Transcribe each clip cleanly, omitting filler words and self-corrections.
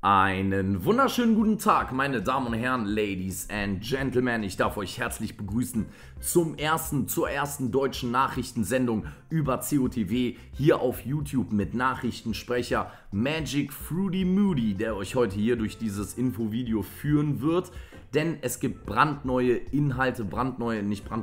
Einen wunderschönen guten Tag, meine Damen und Herren, Ladies and Gentlemen. Ich darf euch herzlich begrüßen zur ersten deutschen Nachrichtensendung über COTW hier auf YouTube mit Nachrichtensprecher Magic Fruity Moody, der euch heute hier durch dieses Infovideo führen wird. Denn es gibt brandneue Inhalte, brandneue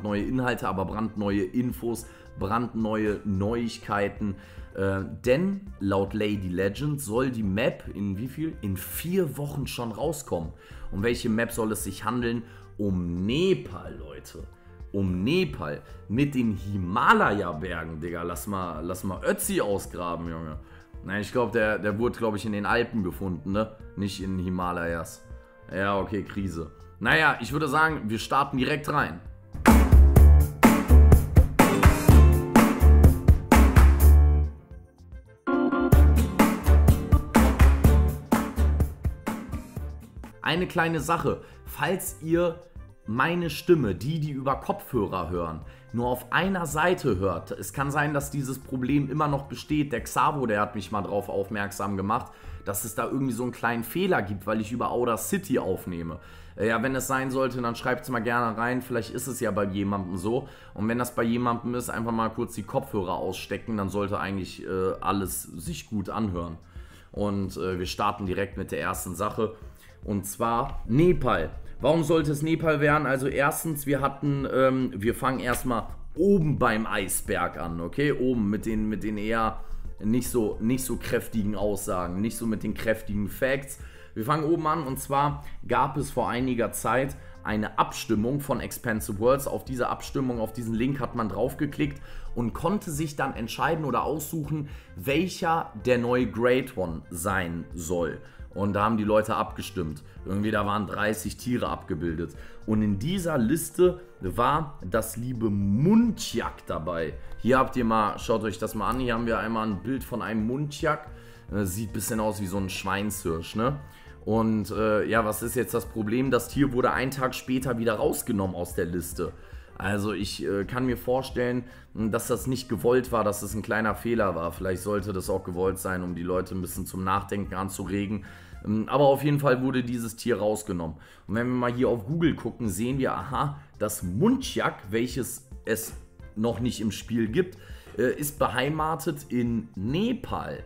Infos, brandneue Neuigkeiten. Denn laut Lady Legend soll die Map in wie viel? In 4 Wochen schon rauskommen. Um welche Map soll es sich handeln? Um Nepal, Leute. Um Nepal. Mit den Himalaya-Bergen, Digga. Lass mal Ötzi ausgraben, Junge. Nein, ich glaube, der wurde, glaube ich, in den Alpen gefunden, ne? Nicht in den Himalayas. Ja, okay, Krise. Naja, ich würde sagen, wir starten direkt rein. Eine kleine Sache, falls ihr meine Stimme, die über Kopfhörer hören, nur auf einer Seite hört, es kann sein, dass dieses Problem immer noch besteht. Der Xavo, der hat mich mal darauf aufmerksam gemacht, dass es da irgendwie so einen kleinen Fehler gibt, weil ich über Audacity aufnehme. Ja, wenn es sein sollte, dann schreibt es mal gerne rein, vielleicht ist es ja bei jemandem so. Und wenn das bei jemandem ist, einfach mal kurz die Kopfhörer ausstecken, dann sollte eigentlich alles sich gut anhören. Und wir starten direkt mit der ersten Sache. Und zwar Nepal. Warum sollte es Nepal werden? Also erstens, wir fangen erstmal oben beim Eisberg an, okay? Oben mit den eher nicht so kräftigen Aussagen, nicht so mit den kräftigen Facts. Wir fangen oben an und zwar gab es vor einiger Zeit eine Abstimmung von Expansive Worlds. Auf diese Abstimmung, auf diesen Link hat man draufgeklickt und konnte sich dann entscheiden oder aussuchen, welcher der neue Great One sein soll. Und da haben die Leute abgestimmt. Irgendwie da waren 30 Tiere abgebildet. Und in dieser Liste war das liebe Muntjak dabei. Hier habt ihr mal, schaut euch das mal an, hier haben wir einmal ein Bild von einem Muntjak. Sieht ein bisschen aus wie so ein Schweinshirsch, ne? Und ja, was ist jetzt das Problem? Das Tier wurde einen Tag später wieder rausgenommen aus der Liste. Also ich kann mir vorstellen, dass das nicht gewollt war, dass es ein kleiner Fehler war. Vielleicht sollte das auch gewollt sein, um die Leute ein bisschen zum Nachdenken anzuregen. Aber auf jeden Fall wurde dieses Tier rausgenommen. Und wenn wir mal hier auf Google gucken, sehen wir, aha, das Muntjak, welches es noch nicht im Spiel gibt, ist beheimatet in Nepal.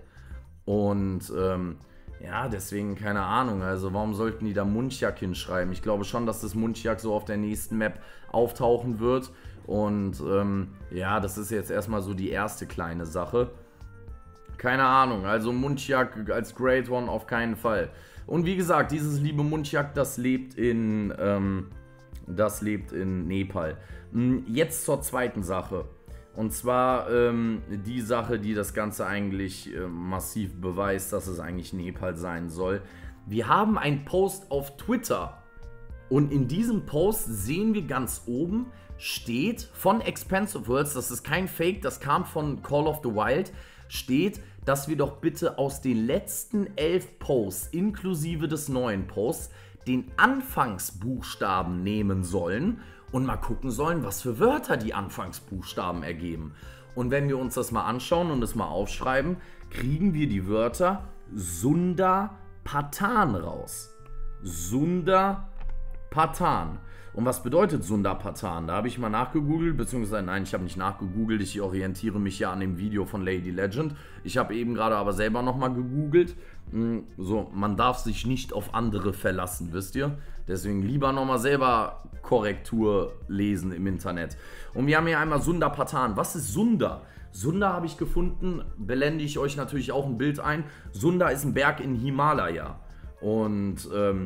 Und ja, deswegen keine Ahnung, also warum sollten die da Muntjak hinschreiben? Ich glaube schon, dass das Muntjak so auf der nächsten Map auftauchen wird. Und ja, das ist jetzt erstmal so die erste kleine Sache. Keine Ahnung, also Muntjak als Great One auf keinen Fall. Und wie gesagt, dieses liebe Muntjak, das lebt in Nepal. Jetzt zur zweiten Sache. Und zwar die Sache, die das Ganze eigentlich massiv beweist, dass es eigentlich Nepal sein soll. Wir haben einen Post auf Twitter und in diesem Post sehen wir ganz oben, steht von Expansive Worlds, das ist kein Fake, das kam von Call of the Wild, steht, dass wir doch bitte aus den letzten 11 Posts, inklusive des neuen Posts, den Anfangsbuchstaben nehmen sollen und mal gucken sollen, was für Wörter die Anfangsbuchstaben ergeben. Und wenn wir uns das mal anschauen und es mal aufschreiben, kriegen wir die Wörter Sunda Patan raus. Sunda Patan. Und was bedeutet Sunda Patan? Da habe ich mal nachgegoogelt, beziehungsweise nein, ich habe nicht nachgegoogelt, ich orientiere mich ja an dem Video von Lady Legend. Ich habe eben gerade aber selber nochmal gegoogelt. So, man darf sich nicht auf andere verlassen, wisst ihr? Deswegen lieber nochmal selber Korrektur lesen im Internet. Und wir haben hier einmal Sunda Patan. Was ist Sunda? Sunda habe ich gefunden, blende ich euch natürlich auch ein Bild ein. Sunda ist ein Berg in Himalaya. Und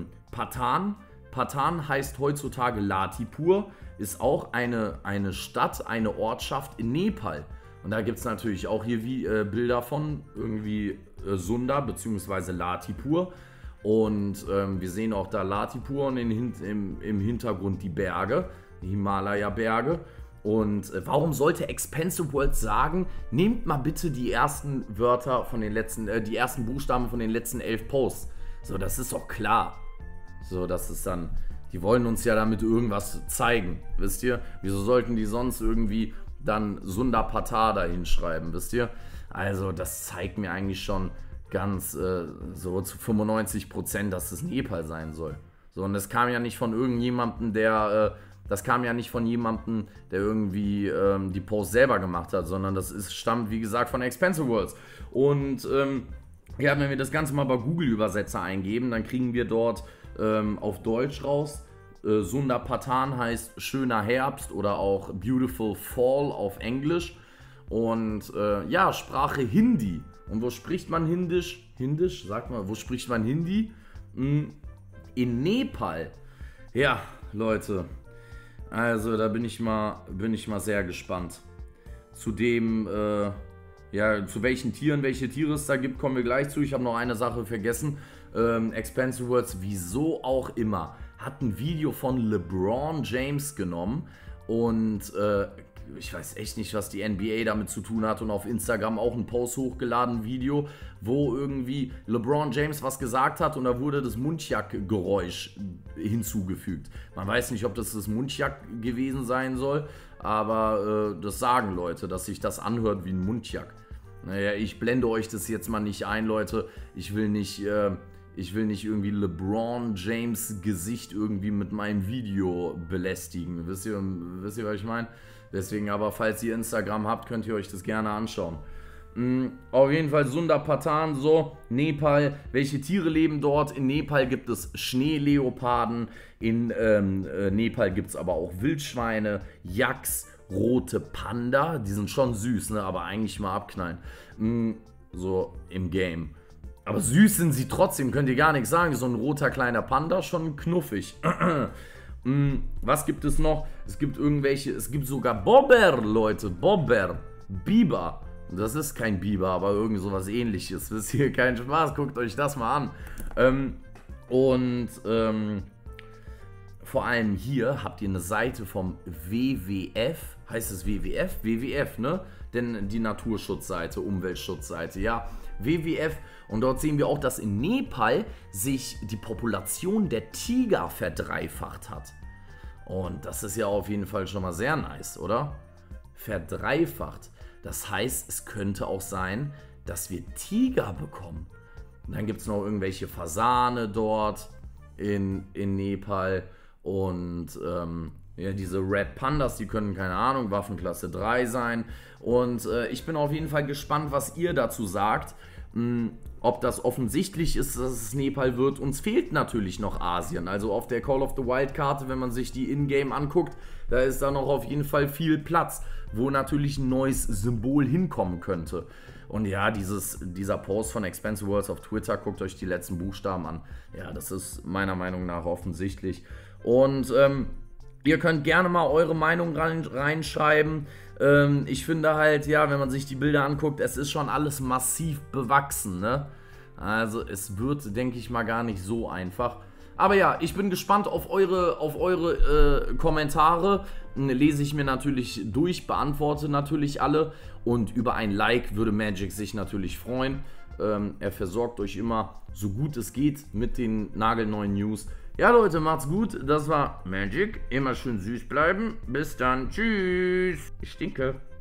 Patan heißt heutzutage Latipur, ist auch eine Stadt, eine Ortschaft in Nepal. Und da gibt es natürlich auch hier Bilder von irgendwie Sunda bzw. Latipur. Und wir sehen auch da Latipur und im Hintergrund die Berge, die Himalaya-Berge. Und warum sollte Expansive Worlds sagen, nehmt mal bitte die ersten Wörter von den letzten, die ersten Buchstaben von den letzten 11 Posts. So, das ist doch klar. So, das ist dann, die wollen uns ja damit irgendwas zeigen, wisst ihr? Wieso sollten die sonst irgendwie dann Sunda Patan da hinschreiben, wisst ihr? Also, das zeigt mir eigentlich schon, ganz so zu 95%, dass es Nepal sein soll. So, und das kam ja nicht von irgendjemandem, das kam ja nicht von jemandem, der irgendwie die Post selber gemacht hat, sondern stammt, wie gesagt, von Expensive Worlds. Und ja, wenn wir das Ganze mal bei Google-Übersetzer eingeben, dann kriegen wir dort auf Deutsch raus. Sundar Patan heißt schöner Herbst oder auch Beautiful Fall auf Englisch. Und ja, Sprache Hindi. Und wo spricht man Hindisch? Hindisch? Sag mal, wo spricht man Hindi? In Nepal. Ja, Leute. Also da bin ich mal sehr gespannt. Zudem, ja, zu welchen Tieren, welche Tiere es da gibt, kommen wir gleich zu. Ich habe noch eine Sache vergessen. Expensive Worlds, wieso auch immer, hat ein Video von LeBron James genommen und ich weiß echt nicht, was die NBA damit zu tun hat, und auf Instagram auch ein Post hochgeladen, ein Video, wo irgendwie LeBron James was gesagt hat und da wurde das Mundjak-Geräusch hinzugefügt. Man weiß nicht, ob das Mundjak gewesen sein soll, aber das sagen Leute, dass sich das anhört wie ein Mundjak. Naja, ich blende euch das jetzt mal nicht ein, Leute. Ich will nicht irgendwie LeBron James Gesicht irgendwie mit meinem Video belästigen. Wisst ihr, was ich meine? Deswegen aber, falls ihr Instagram habt, könnt ihr euch das gerne anschauen. Auf jeden Fall Sundar Patan, so, Nepal. Welche Tiere leben dort? In Nepal gibt es Schneeleoparden, in Nepal gibt es aber auch Wildschweine, Yaks, rote Panda, die sind schon süß, ne? Aber eigentlich mal abknallen. So im Game. Aber süß sind sie trotzdem, könnt ihr gar nichts sagen. So ein roter kleiner Panda, schon knuffig. Was gibt es noch? Es gibt sogar Bobber, Leute. Bobber. Biber. Das ist kein Biber, aber irgend sowas ähnliches. Das ist hier kein Spaß, guckt euch das mal an. Vor allem hier habt ihr eine Seite vom WWF. Heißt es WWF? WWF, ne? Denn die Naturschutzseite, Umweltschutzseite, ja. WWF. Und dort sehen wir auch, dass in Nepal sich die Population der Tiger verdreifacht hat. Und das ist ja auf jeden Fall schon mal sehr nice, oder? Verdreifacht. Das heißt, es könnte auch sein, dass wir Tiger bekommen. Und dann gibt es noch irgendwelche Fasane dort in Nepal. Und ja, diese Red Pandas, die können, keine Ahnung, Waffenklasse 3 sein. Und ich bin auf jeden Fall gespannt, was ihr dazu sagt. Ob das offensichtlich ist, dass es Nepal wird. Uns fehlt natürlich noch Asien. Also auf der Call of the Wild Karte, wenn man sich die Ingame anguckt, da ist da noch auf jeden Fall viel Platz, wo natürlich ein neues Symbol hinkommen könnte. Und ja, dieser Post von Expensive Worlds auf Twitter, guckt euch die letzten Buchstaben an. Ja, das ist meiner Meinung nach offensichtlich. Und ihr könnt gerne mal eure Meinung reinschreiben. Ich finde halt, ja, wenn man sich die Bilder anguckt, es ist schon alles massiv bewachsen, ne? Also es wird, denke ich mal, gar nicht so einfach. Aber ja, ich bin gespannt auf eure Kommentare. Lese ich mir natürlich durch, beantworte natürlich alle. Und über ein Like würde Magic sich natürlich freuen. Er versorgt euch immer, so gut es geht, mit den nagelneuen News. Ja, Leute, macht's gut. Das war Magic. Immer schön süß bleiben. Bis dann. Tschüss. Ich stinke.